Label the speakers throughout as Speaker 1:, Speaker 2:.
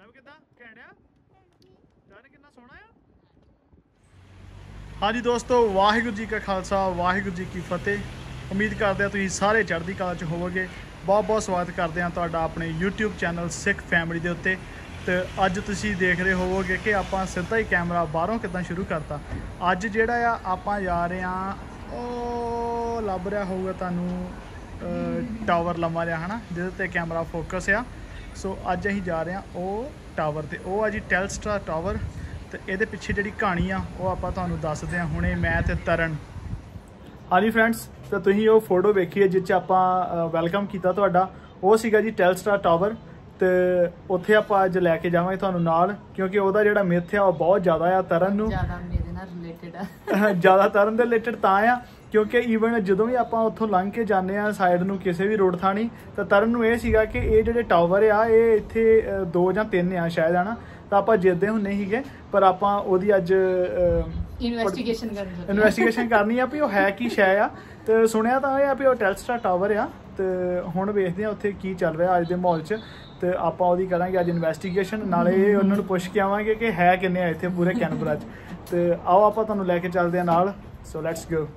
Speaker 1: हाँ जी दोस्तों, वाहिगुरू जी का खालसा वाहिगुरू जी की फतेह। उम्मीद करते हैं तुसीं सारे चढ़दी कला च होवोगे। बहुत बहुत स्वागत करते हैं तुहाडा अपने यूट्यूब चैनल सिख फैमिली के उत्ते। तो अज तुसीं देख रहे होवोगे कि आपां सीधा ही कैमरा बाहरों किदां शुरू करता। अज जिहड़ा आ आपां जा रहे हैं, ओ लभ रहा होगा तुहानूं टावर लम्मा जिहा है ना, जिहदे ते कैमरा फोकस आ। सो अज असीं जा रहे हैं वो टावर ते वो आ जी टेलस्ट्रा टावर। तो ये पिछे जी कहानी आ वो आप दसते हैं हुणे मैं ते तरन। हाँ जी फ्रेंड्स, तो तुसीं वो फोटो वेखी है जिस आप वैलकम किया तुहाडा, वो सीगा जी टेलस्ट्रा टावर। तो उत्थे आप अज लैके जावांगे तुहानूं नाल, क्योंकि वह जिहड़ा मिथ है वह बहुत ज़्यादा आ तरन नूं ज़्यादा तरन दे रिलेटेड तां आ, क्योंकि ईवन जो भी आप उत्थों लंघ के जाने साइड में किसी भी रोड थानी तो तरन नूं ये सीगा कि ये जिहड़े टावर आ ये इत्थे 2 या 3 आ शायद है ना। तो आप जिद्दे होंने ही पर आप अज इन्वेस्टिगेशन करनी है भी वो है कि शै आ। तो सुनिया तो यह भी वो टेलस्ट्रा टावर आ। तो हुण वेखदे हैं उत्थे की चल रहा अज दे माहौल च। तो आप करांगे अज इन्वेस्टिगेशन, नाले उन्होंने पुछ के आवांगे कि है किन्ने इत्थे पूरे कैनबरा च। तो आओ आप तुहानूं लैके चलदे हैं नाल। So let's go.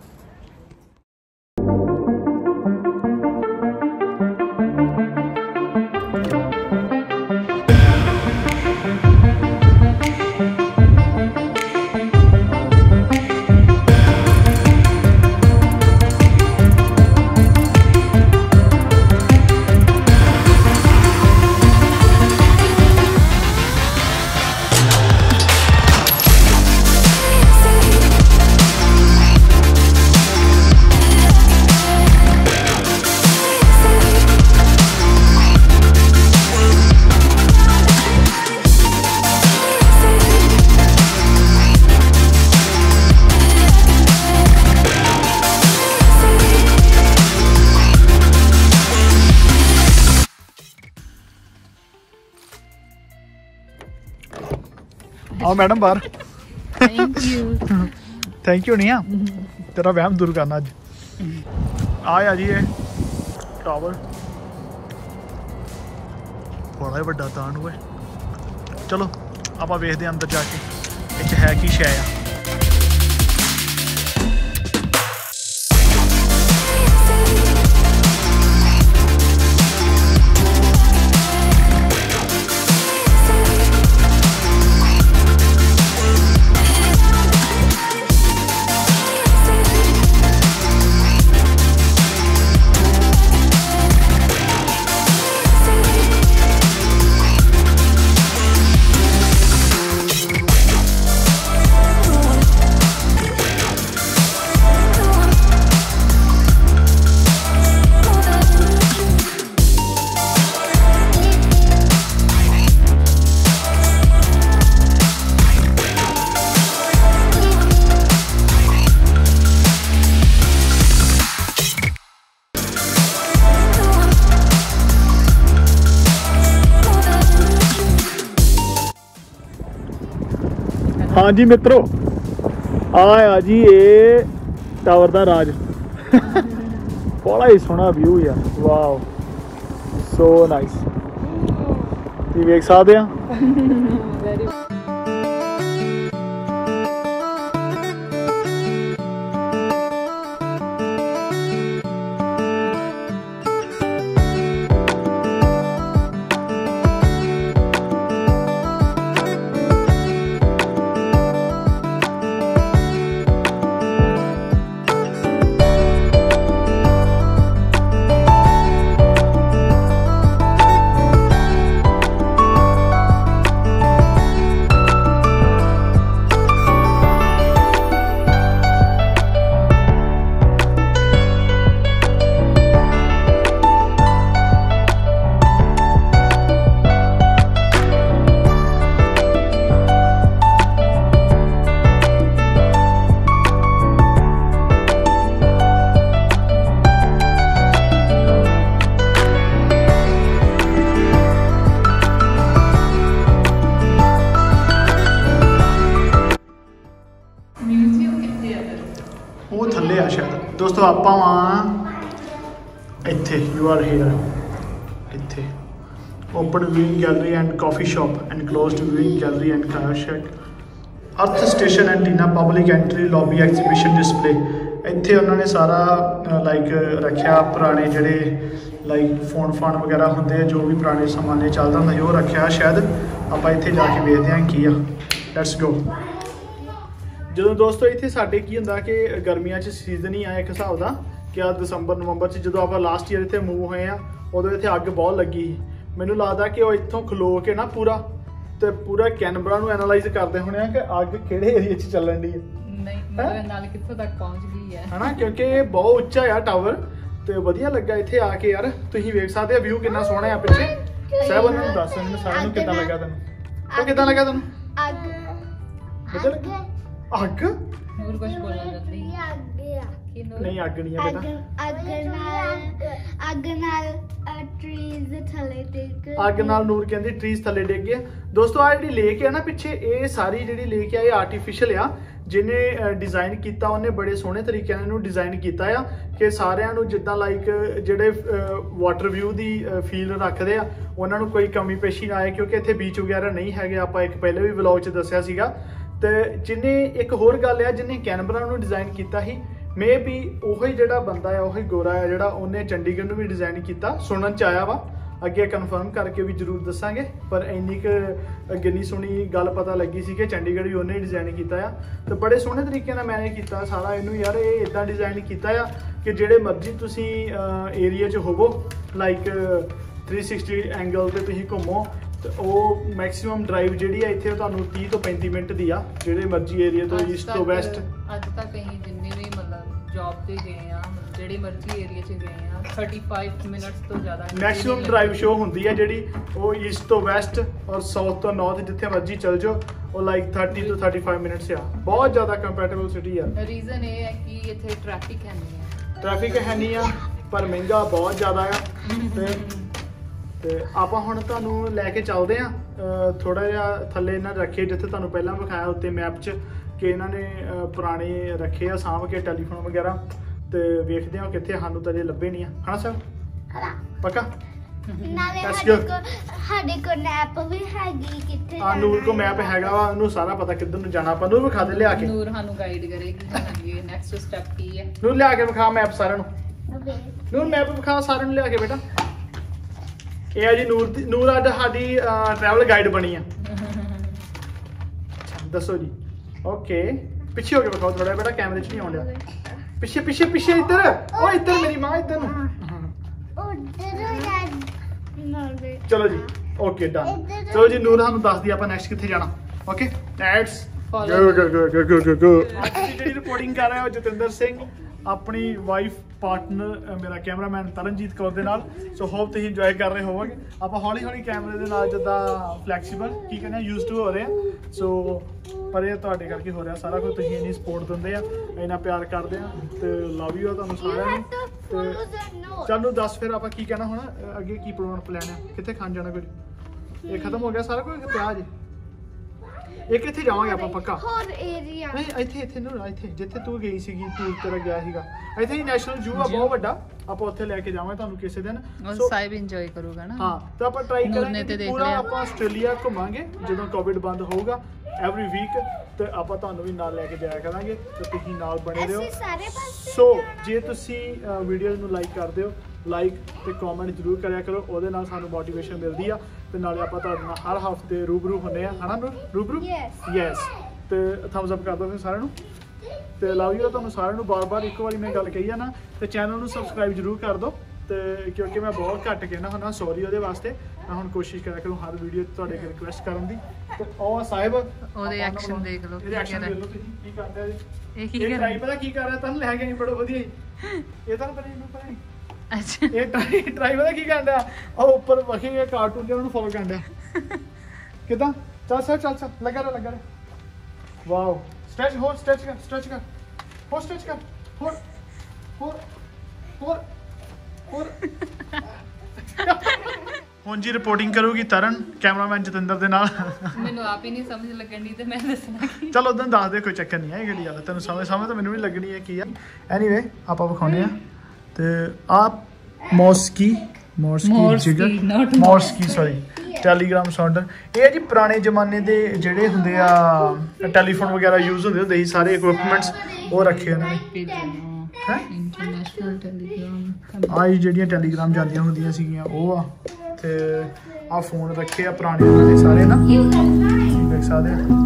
Speaker 1: आओ मैडम बाहर। थैंक यू नहीं आ तेरा वहम दूर करना अज। आया जी ये टावर बड़ा ही बड़ा तान हुआ। चलो आप वेखते अंदर जाके इच है की शै आ। हाँ जी मित्रों, आया जी ये टावर का राज। बड़ा ही सोहना व्यू यार, वाह सो नाइस। तुसीं वेख सकदे आ। वो थले आ शायद दोस्तों। आप इत्थे यू आर हेयर इत्थे open viewing gallery and coffee shop enclosed viewing gallery and car शेक earth station antenna public entry lobby exhibition display. इत्थे उन्होंने सारा लाइक रखा पुराने जिहड़े लाइक फोन फान वगैरह होंगे जो भी पुराने समाने चलता होंगे वो रखा शायद आप इत्थे जाके वेखते हैं की आ। Let's go. जो दोस्तों इत्थे साडे की हुंदा कि गर्मियां च सीजन ही आ एक हिसाब का कि आ दिसंबर नवंबर च जो आप लास्ट ईयर इत्थे मूव होए आ उदों इत्थे अग बहुत लगी ही। मैनूं लगदा कि वो इत्थों खलो के ना पूरा कैनबरा नूं एनालाइज करते होने कि अग किहड़े एरिया च चलन दी है
Speaker 2: नहीं मतलब नाल कित्थों तक पहुंच गई है
Speaker 1: है ना क्योंकि बहुत उच्चा आ टावर तो वधिया लगा इत्थे आके यार। तुसीं वेख सकदे हो व्यू कितना सोहना है पिछे। सब उन्हां नूं दस सारिਆਂ नूं किदां लगा तैनूं तो किदां लगा तैनूं
Speaker 3: अग
Speaker 1: पता लगा अग
Speaker 2: नूर कुछ बोलना चाहती कि नूर
Speaker 1: नहीं अग नहीं है बेटा
Speaker 3: अग नाल ट्रीज थले डिग
Speaker 1: अग नाल नूर कहंदी ट्रीज थले डिग गए। दोस्तों आ जिहड़ी लेक है ना पिछे ये सारी जिहड़ी लेक है ये आर्टिफिशियल आ जिन्हें डिजाइन किया उन्हें बड़े सोहने तरीके नाल डिजाइन किया आ कि सारिਆਂ ਨੂੰ जिद्दां लाइक ਜਿਹੜੇ वाटर व्यू की फील रखते हैं उन्होंने कोई कमी पेशी ना आए क्योंकि इत्थे बीच वगैरह नहीं है। आप एक पहले भी व्लॉग च दस्सिया सीगा। तो जिन्हें एक होर गल है जिन्हें कैनबरा नूं डिजाइन किया ही मे बी उही जिहड़ा बंदा है उही गोरा है जिहड़ा उन्हें चंडीगढ़ नूं भी डिजाइन किया सुनन च आया वा। अगे कन्फर्म करके भी जरूर दसांगे पर इन्नी क गिनी सुनी गल पता लगी सी कि चंडीगढ़ भी उन्हें डिजाइन किया तो बड़े सोहने तरीके नाल मैंने किया सारा इनू यार ये इदां डिजाइन किया कि जेड़े मर्जी तुसी एरिया च होवो लाइक 360 एंगल ते तुसी घूमो तो वो मैक्सीमम ड्राइव जी है इतने तुहानू 30 तो 35 मिनट दी आ जेड़े मर्जी एरिया तो ईस्ट तो वैस्ट
Speaker 2: अज तक कहीं जिन्ने भी मतलब जॉब पे गए आ जेड़े मर्जी एरिया च गए आ 35 मिनट्स तो ज़्यादा
Speaker 1: मैक्सीमम ड्राइव शो होंदी है जिहड़ी वो ईस्ट तो वैस्ट और साउथ तो नॉर्थ जिथे मर्जी चल जाओ वो लाइक 30 to 35 मिनट्स आ बहुत ज़्यादा कंपैटिबल सिटी है।
Speaker 2: रीजन ये है कि इत्थे ट्रैफिक है नहीं है
Speaker 1: ट्रैफिक है नहीं आ पर महंगा बहुत ज़्यादा आ ਤੇ ਆਪਾਂ ਹੁਣ ਤੁਹਾਨੂੰ ਲੈ ਕੇ ਚੱਲਦੇ ਆ ਥੋੜਾ ਜਿਹਾ ਥੱਲੇ ਇਹਨਾਂ ਰੱਖੇ ਜਿੱਥੇ ਤੁਹਾਨੂੰ ਪਹਿਲਾਂ ਵਿਖਾਇਆ ਉੱਤੇ ਮੈਪ 'ਚ ਕਿ ਇਹਨਾਂ ਨੇ ਪੁਰਾਣੇ ਰੱਖੇ ਆ ਸਾਂਭ ਕੇ ਟੈਲੀਫੋਨ ਵਗੈਰਾ ਤੇ ਵੇਖਦੇ ਆ ਕਿੱਥੇ ਸਾਨੂੰ ਤਾਂ ਜੇ ਲੱਭੇ ਨਹੀਂ ਆ ਹਨਾ ਸਰ ਪੱਕਾ
Speaker 3: ਨਾਲੇ ਸਾਡੇ ਕੋ ਮੈਪ ਵੀ ਹੈਗੀ ਕਿੱਥੇ
Speaker 1: ਆ ਨੂਰ ਕੋ ਮੈਪ ਹੈਗਾ ਵਾ ਉਹਨੂੰ ਸਾਰਾ ਪਤਾ ਕਿੱਧਰ ਨੂੰ ਜਾਣਾ ਆਪਾਂ ਨੂੰ ਵਿਖਾ ਦੇ ਲਿਆ ਕੇ
Speaker 2: ਨੂਰ ਸਾਨੂੰ ਗਾਈਡ ਕਰੇਗੀ ਅੱਗੇ ਨੈਕਸਟ ਸਟੈਪ ਕੀ ਹੈ
Speaker 1: ਨੂਰ ਲਿਆ ਕੇ ਵਿਖਾ ਮੈਪ ਸਾਰਿਆਂ ਨੂੰ ਨੂਰ ਮੈਪ ਵਿਖਾ ਸਾਰਿਆਂ ਨੂੰ ਲਿਆ ਕੇ ਬੇਟਾ ਇਹ ਆ ਜੀ ਨੂਰ ਅੱਜ ਸਾਡੀ ट्रैवल गाइड बनी है। दसो जी ओके पिछे हो के बताओ थोड़ा बेटा कैमरे च नहीं आउंदा पिछे पिछे पिछे इधर ओ इधर मेरी मां इधर चलो जी ओके डन। चलो जी नूर सानू दस दी ਆਪਾਂ नेक्स्ट किथे जाना ओके लेट्स गो आज ਦੀ ਜਿਹੜੀ ਰਿਪੋर्टिंग कर रहा है जतिंदर सिंह अपनी वाइफ पार्टनर मेरा कैमरामैन तरनजीत कौर दे नाल। सो होप तुसीं इंजॉय कर रहे होवोगे। आप हौली हौली कैमरे दे नाल जिद्दां फ्लैक्सीबल की कहने यूज टू हो रहे हैं सो पर ये तुहाडे करके हो रहा सारा कुछ तुसीं इन्नी सपोर्ट दिंदे आ इन्ना प्यार करदे आ ते लव यू आ तुहानूं सारिਆਂ ਨੂੰ। चलो दस फिर आप की कहना होना अगे की प्लान है कित्थे खान जाना कोई ये खत्म हो गया सारा कुछ प्याज एक इत्थे जावांगे ਆਪਾਂ ਪੱਕਾ
Speaker 3: ਹੋਰ ਏਰੀਆ
Speaker 1: ਨਹੀਂ ਇੱਥੇ ਨੂੰ ਇੱਥੇ ਜਿੱਥੇ ਤੂੰ ਗਈ ਸੀਗੀ ਟੂਰ ਤੇਰਾ ਗਿਆ ਸੀਗਾ ਇੱਥੇ ਹੀ ਨੈਸ਼ਨਲ ਜੂ ਆ ਬਹੁਤ ਵੱਡਾ ਆਪਾਂ ਉੱਥੇ ਲੈ ਕੇ ਜਾਵਾਂਗੇ ਤੁਹਾਨੂੰ ਕਿਸੇ ਦਿਨ
Speaker 2: ਉਹ ਸਾਹਿਬ ਇੰਜੋਏ ਕਰੂਗਾ ਨਾ
Speaker 1: ਹਾਂ ਤਾਂ ਆਪਾਂ ਟਰਾਈ ਕਰਾਂਗੇ ਪੂਰਾ ਆਪਾਂ ਆਸਟ੍ਰੇਲੀਆ ਘੁੰਮਾਂਗੇ ਜਦੋਂ ਕੋਵਿਡ ਬੰਦ ਹੋਊਗਾ ਐਵਰੀ ਵੀਕ ਤੇ ਆਪਾਂ ਤੁਹਾਨੂੰ ਵੀ ਨਾਲ ਲੈ ਕੇ ਜਾਇਆ ਕਰਾਂਗੇ ਤੇ ਤੁਸੀਂ ਨਾਲ ਬਣੇ ਰਹੋ। ਸੋ ਜੇ ਤੁਸੀਂ ਵੀਡੀਓ ਨੂੰ ਲਾਈਕ ਕਰਦੇ ਹੋ ਲਾਈਕ ਤੇ ਕਮੈਂਟ ਜ਼ਰੂਰ ਕਰਿਆ ਕਰੋ ਉਹਦੇ ਨਾਲ ਸਾਨੂੰ ਮੋਟੀਵੇਸ਼ਨ ਮਿਲਦੀ ਆ ਤੇ ਨਾਲੇ ਆਪਾਂ ਤੁਹਾਡੇ ਨਾਲ ਹਰ ਹਫਤੇ ਰੂਬਰੂ ਹੁੰਦੇ ਆ ਹਨਾ ਰੂਬਰੂ ਯੈਸ ਤੇ ਥੰਬਸ ਅਪ ਕਰ ਦਿਓ ਫਿਰ ਸਾਰਿਆਂ ਨੂੰ ਤੇ ਲਵ ਯੂ ਤੁਹਾਨੂੰ ਸਾਰਿਆਂ ਨੂੰ ਬਾਰ-ਬਾਰ ਇੱਕ ਵਾਰੀ ਮੈਂ ਗੱਲ ਕਹੀ ਆ ਨਾ ਤੇ ਚੈਨਲ ਨੂੰ ਸਬਸਕ੍ਰਾਈਬ ਜ਼ਰੂਰ ਕਰ ਦਿਓ ਤੇ ਕਿਉਂਕਿ ਮੈਂ ਬਹੁਤ ਘੱਟ ਕਹਿਣਾ ਹੁੰਦਾ ਸੌਰੀ ਉਹਦੇ ਵਾਸਤੇ ਮੈਂ ਹੁਣ ਕੋਸ਼ਿਸ਼ ਕਰਿਆ ਕਰੂੰ ਹਰ ਵੀਡੀਓ ਤੁਹਾਡੇ ਅੱਗੇ ਰਿਕੁਐਸਟ ਕਰਨ ਦੀ ਤੇ ਉਹ ਸਾਹਿਬ
Speaker 2: ਉਹਦੇ ਐਕਸ਼ਨ ਦੇਖ ਲਓ
Speaker 1: ਇਹਦੇ ਐਕਸ਼ਨ ਦੇਖ ਲਓ ਤੁਸੀਂ ਕੀ ਕਰਦੇ ਆ
Speaker 2: ਇਹ ਕੀ
Speaker 1: ਕਰ ਰਿਹਾ ਪਤਾ ਕੀ ਕਰ ਰਿਹਾ ਤੁਹਾਨੂੰ ਲੈ ਕੇ ਬੜਾ ਵਧੀਆ ਇਹ ਤੁਹਾਨੂੰ ਪਤਾ ਨਹੀਂ
Speaker 2: ਅੱਛਾ
Speaker 1: ਇਹ ਟਰਾਈ ਪਤਾ ਕੀ ਕਰਦਾ ਉਹ ਉੱਪਰ ਵਖੀ ਗਿਆ ਕਾਰਟੂਨ ਦੇ ਉਹਨੂੰ ਫੋਲੋ ਕਰਦਾ ਕਿਦਾਂ ਚੱਲ ਲੱਗਾ ਰਿਹਾ ਵਾਓ ਸਟ੍ਰੈਚ ਹੋਰ ਸਟ੍ਰੈਚ ਕਰ ਹੋਰ ਸਟ੍ਰੈਚ ਕਰ ਹੋਰ ਹੁਣ ਜੀ ਰਿਪੋर्टिंग ਕਰੂਗੀ ਤਰਨ ਕੈਮਰਾਮੈਨ ਜਤਿੰਦਰ ਦੇ ਨਾਲ
Speaker 2: ਮੈਨੂੰ ਆਪ ਹੀ ਨਹੀਂ ਸਮਝ ਲੱਗਣ ਦੀ ਤੇ ਮੈਂ ਦੱਸਣਾ ਕੀ
Speaker 1: ਚਲੋ ਉਦੋਂ ਦੱਸ ਦੇ ਕੋਈ ਚੱਕਰ ਨਹੀਂ ਹੈ ਇਹ ਕਿਹੜੀ ਗੱਲ ਤੈਨੂੰ ਸਮਝ ਤਾਂ ਮੈਨੂੰ ਵੀ ਲੱਗਣੀ ਹੈ ਕੀ ਆ ਐਨੀਵੇ ਆਪਾਂ ਵਿਖਾਉਂਦੇ ਆ ਤੇ ਆਪ ਮੌਸਕੀ ਮੋਰਸਕੀ ਸੌਰੀ ਟੈਲੀਗ੍ਰਾਮ ਸਾਊਂਡਰ। ਇਹ ਜੀ ਪੁਰਾਣੇ ਜ਼ਮਾਨੇ ਦੇ ਜਿਹੜੇ ਹੁੰਦੇ ਆ ਟੈਲੀਫੋਨ ਵਗੈਰਾ ਯੂਜ਼ ਹੁੰਦੇ ਸੀ, ਸਾਰੇ ਇਕਵਿਪਮੈਂਟਸ ਉਹ ਰੱਖੇ ਉਹਨਾਂ ਨੇ।
Speaker 2: ਇੰਟਰਨੈਸ਼ਨਲ ਟੈਲੀਗ੍ਰਾਮ
Speaker 1: ਆਹ ਜਿਹੜੀਆਂ ਟੈਲੀਗ੍ਰਾਮ ਜਾਂਦੀਆਂ ਹੁੰਦੀਆਂ ਸੀਗੀਆਂ ਉਹ ਆ, ਤੇ ਆਹ ਫੋਨ ਰੱਖੇ ਆ ਪੁਰਾਣੇ ਉਹਨਾਂ ਦੇ ਸਾਰੇ ਨਾ, ਦੇਖ ਸਕਦੇ ਆ।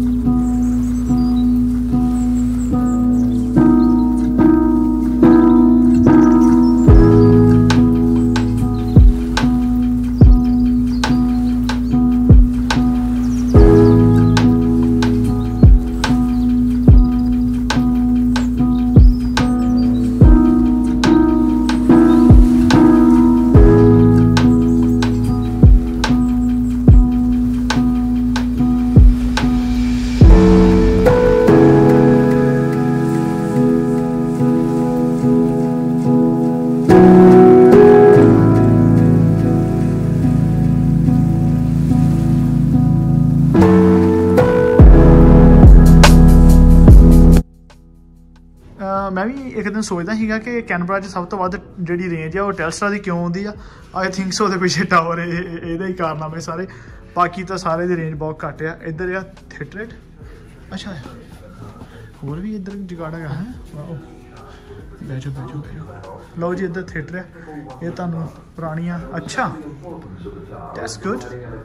Speaker 1: ਮੈਂ ਵੀ ਇੱਕ ਦਿਨ ਸੋਚਦਾ ਸੀਗਾ ਕਿ ਕੈਨਬਰਾ 'ਚ ਸਭ ਤੋਂ ਵੱਧ ਜਿਹੜੀ ਰੇਂਜ ਆ ਉਹ ਟੈਲਸਟਰਾ ਦੀ ਕਿਉਂ ਆਉਂਦੀ ਆ। ਆਈ ਥਿੰਕ ਸੋ ਉਹਦੇ ਪਿੱਛੇ ਟਾਵਰ ਇਹਦਾ ਹੀ ਕਾਰਨਾਮੇ ਸਾਰੇ, ਬਾਕੀ ਤਾਂ ਸਾਰੇ ਦੀ ਰੇਂਜ ਬਹੁਤ ਘੱਟ ਆ। ਇੱਧਰ ਆ ਥੀਏਟਰ, ਅੱਛਾ ਹੋਰ ਵੀ ਇੱਧਰ ਜਗਾੜ ਹੈਗਾ ਹੈ। ਬਹਿ ਜਾਓ ਲਓ ਜੀ, ਇੱਧਰ ਥੀਏਟਰ ਆ, ਇਹ ਤੁਹਾਨੂੰ ਪੁਰਾਣੀਆਂ, ਅੱਛਾ ਦੈਟਸ ਗੁੱਡ।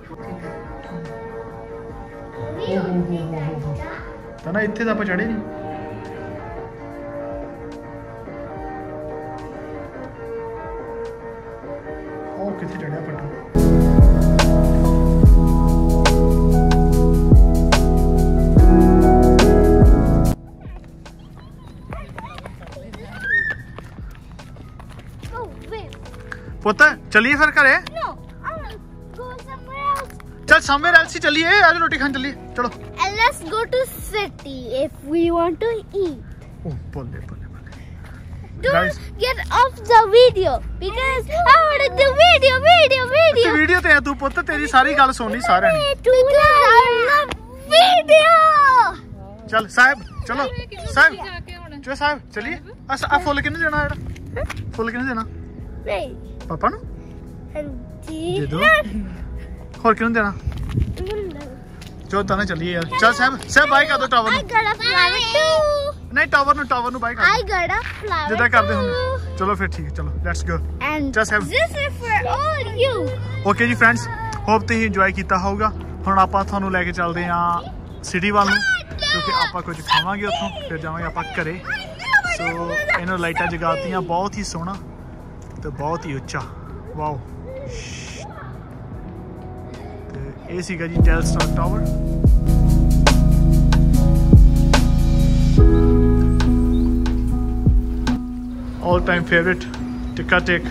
Speaker 1: ਤਾਂ ਨਾ ਇੱਥੇ ਤਾਂ ਆਪਾਂ ਚੜੇ ਨਹੀਂ। ਉਹ ਕਿੱਥੇ ਚੜਿਆ ਪੱਟੂ। पुत्र चलिए फिर करे।
Speaker 3: No, I'll go somewhere else.
Speaker 1: चल समवेयर एल्स ही चलिए, आज रोटी खाने चलिए चलो।
Speaker 3: And let's go to city if we want to eat.
Speaker 1: Oh, बोले बोले बोले।
Speaker 3: Don't
Speaker 1: Guys,
Speaker 3: get off the video because I want to do video.
Speaker 1: ਤੇ ਵੀਡੀਓ ਤੇ ਆ ਤੂੰ ਪੁੱਤ, ਤੇਰੀ ਸਾਰੀ ਗੱਲ ਸੁਣਨੀ ਸਾਰਿਆਂ ਨੇ।
Speaker 3: Because I love video.
Speaker 1: चल साहब चलो साहब, चलो साहब चलिए। आ फुल किन्ने देना जेड़ा फुल किन्ने देना?
Speaker 3: Wait.
Speaker 1: पापा नु
Speaker 3: And
Speaker 1: दे दो। और किन्ने देना? जो ताने चलिए यार। चल साहब बाय कर दो tower
Speaker 3: I got a flower too.
Speaker 1: नहीं टावर नु बाय कर
Speaker 3: I got a flower.
Speaker 1: जिदा करदे
Speaker 3: too.
Speaker 1: हुन। चलो फिर ठीक है, चलो let's go.
Speaker 3: And
Speaker 1: Just have-
Speaker 3: this is for all you.
Speaker 1: Okay ji friends, hope ਤੁਸੀਂ ਇੰਜੋਏ ਕੀਤਾ ਹੋਊਗਾ। ਹੁਣ ਆਪਾਂ ਤੁਹਾਨੂੰ ਲੈ ਕੇ ਚੱਲਦੇ ਆਂ ਸਿਟੀ ਵੱਲ ਨੂੰ, ਕਿਉਂਕਿ ਆਪਾਂ ਕੁਝ ਖਾਵਾਂਗੇ ਉੱਥੋਂ, ਫਿਰ ਜਾਵਾਂਗੇ ਆਪਾਂ ਘਰੇ। ਸੋ ਇਹਨਾਂ ਲਾਈਟਾਂ ਜਗਾਤੀਆਂ, ਬਹੁਤ ਹੀ ਸੋਹਣਾ ਤੇ ਬਹੁਤ ਹੀ ਉੱਚਾ, ਵਾਓ। ਤੇ ਇਹ ਸੀਗਾ ਜੀ Telstar tower. All time favourite ਟਿੱਕਾ ਟੇਕ।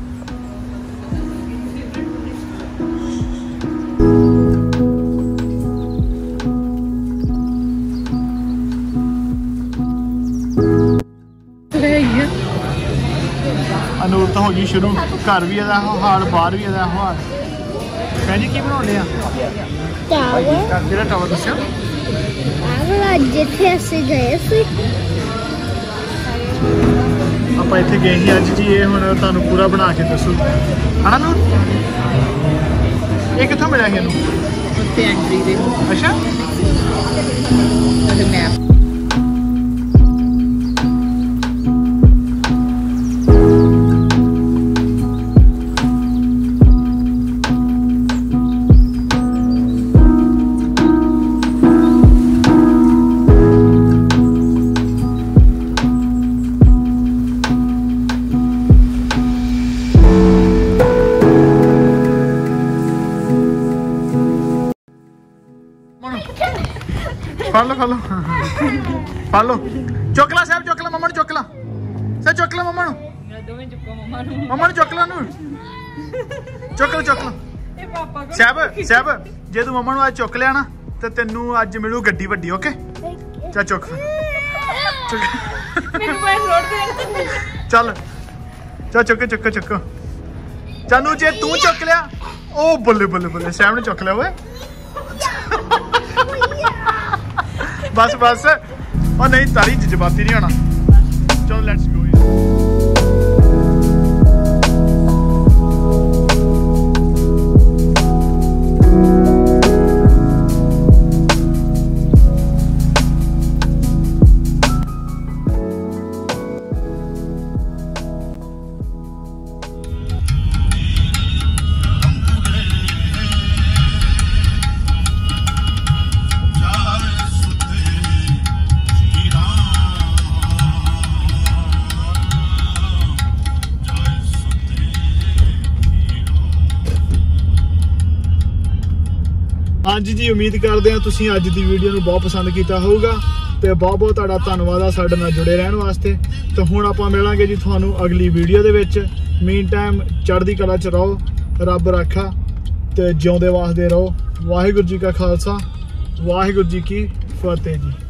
Speaker 1: ਅਨੂਰ ਤਾਂ ਹੋ ਗਈ ਸ਼ੁਰੂ, ਘਰ ਵੀ ਇਹਦਾ ਹਾਲ, ਬਾਹਰ ਵੀ ਇਹਦਾ ਹਾਲ। ਭੈਣ ਜੀ ਕੀ ਬਣਾਉਂਦੇ ਆ?
Speaker 3: Tower.
Speaker 1: ਜਿਹੜਾ ਟਾਵਰ ਦੱਸਿਆ
Speaker 3: ਜਿੱਥੇ ਅਸੀਂ ਗਏ ਸੀ।
Speaker 1: ਆਪਾਂ ਇੱਥੇ ਗਏ ਸੀ ਅੱਜ ਜੀ। ਇਹ ਹੁਣ ਤੁਹਾਨੂੰ ਪੂਰਾ ਬਣਾ ਕੇ ਦੱਸੂ, ਹਨਾ ਨੂਰ? ਇਹ ਕਿੱਥੋਂ ਮਿਲਿਆ ਇਹਨੂੰ?
Speaker 2: ਉੱਤੇ ਐਂਟਰੀ ਦੇ
Speaker 1: ਅੱਛਾ
Speaker 2: ਮੈਪ। ਫੜ ਲਓ ਚੁੱਕ ਲਾ ਸਾਹਿਬ, ਚੁੱਕ ਲਾ ਮੰਮਾ ਨੂੰ, ਚੁੱਕ ਲਾ ਸਾਹਿਬ, ਚੁੱਕ ਲਾ ਮੰਮਾ ਨੂੰ, ਦੋਵੇਂ ਚੁੱਕੋ ਮੰਮਾ ਨੂੰ,
Speaker 1: ਮੰਮਾ ਨੂੰ ਚੁੱਕ ਲਾ ਨੂੰ, ਚੁੱਕ ਲਾ
Speaker 2: ਇਹ ਪਾਪਾ ਕੋਲ।
Speaker 1: ਸਾਹਿਬ ਜੇ ਤੂੰ ਮੰਮਾ ਨੂੰ ਅੱਜ ਚੁੱਕ ਲਿਆ ਨਾ ਤੇ ਤੈਨੂੰ ਅੱਜ ਮਿਲੂ ਗੱਡੀ ਵੱਡੀ। ਓਕੇ ਚੱਲ ਚੁੱਕ
Speaker 2: ਮੈਨੂੰ ਪੈਸੇ ਰੋੜ ਦੇ।
Speaker 1: ਚੱਲ ਚੁੱਕ ਚਾਨੂ, ਜੇ ਤੂੰ ਚੁੱਕ ਲਿਆ, ਉਹ ਬੱਲੇ ਬੱਲੇ ਬੱਲੇ, ਸਾਹਿਬ ਨੇ ਚੁੱਕ ਲਿਆ ਓਏ। बस और नहीं तारी जज्बाती नहीं होना। चलो लेट्स गो। ਹਾਂਜੀ ਜੀ, ਉਮੀਦ ਕਰਦੇ ਹਾਂ ਤੁਸੀਂ ਅੱਜ ਦੀ ਵੀਡੀਓ ਨੂੰ ਬਹੁਤ ਪਸੰਦ ਕੀਤਾ ਹੋਊਗਾ ਤੇ ਬਹੁਤ ਬਹੁਤ ਤੁਹਾਡਾ ਧੰਨਵਾਦ ਆ ਸਾਡੇ ਨਾਲ ਜੁੜੇ ਰਹਿਣ ਵਾਸਤੇ। ਤੇ ਹੁਣ ਆਪਾਂ ਮਿਲਾਂਗੇ ਜੀ ਤੁਹਾਨੂੰ ਅਗਲੀ ਵੀਡੀਓ ਦੇ ਵਿੱਚ। ਮੀਨ ਟਾਈਮ ਚੜ੍ਹਦੀ ਕਲਾ 'ਚ ਰਹੋ, ਰੱਬ ਰਾਖਾ ਤੇ ਜਿਉਂਦੇ ਵਾਸਦੇ ਰਹੋ। ਵਾਹਿਗੁਰੂ ਜੀ ਕਾ ਖਾਲਸਾ, ਵਾਹਿਗੁਰੂ ਜੀ ਕੀ ਫਤਿਹ ਜੀ।